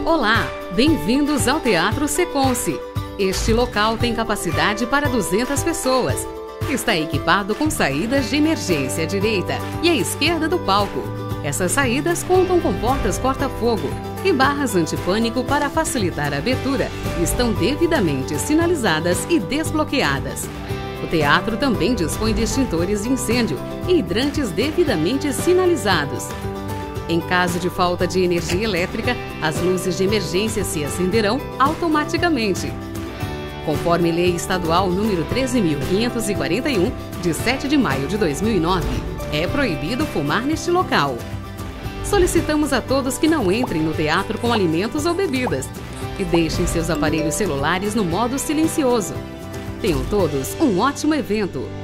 Olá, bem-vindos ao Teatro Seconce. Este local tem capacidade para 200 pessoas. Está equipado com saídas de emergência à direita e à esquerda do palco. Essas saídas contam com portas corta-fogo e barras antipânico para facilitar a abertura e estão devidamente sinalizadas e desbloqueadas. O teatro também dispõe de extintores de incêndio e hidrantes devidamente sinalizados. Em caso de falta de energia elétrica, as luzes de emergência se acenderão automaticamente. Conforme Lei Estadual número 13.541, de 7 de maio de 2009, é proibido fumar neste local. Solicitamos a todos que não entrem no teatro com alimentos ou bebidas e deixem seus aparelhos celulares no modo silencioso. Tenham todos um ótimo evento!